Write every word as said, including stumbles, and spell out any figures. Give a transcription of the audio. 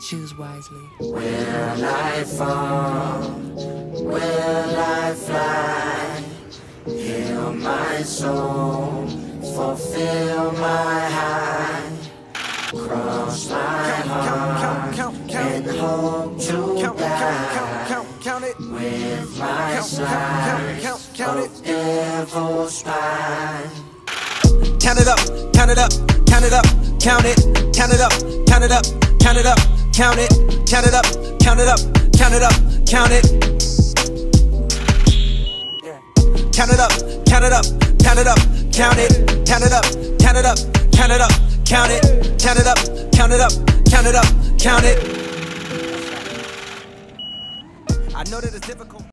Choose wisely. Will I fall? Will I fly? Heal my soul, fulfill my high. Cross my heart and hope to die with my slice of devil's spine. Count it up, count it up, count it up, count it, count it up, count it up, count it up, count it, count it up, count it up, count it up, count it. Count it up, count it up, count it up, count it, count it up, count it up, count it up, count it, count it up, count it up, count it up, count it. I know that it's difficult.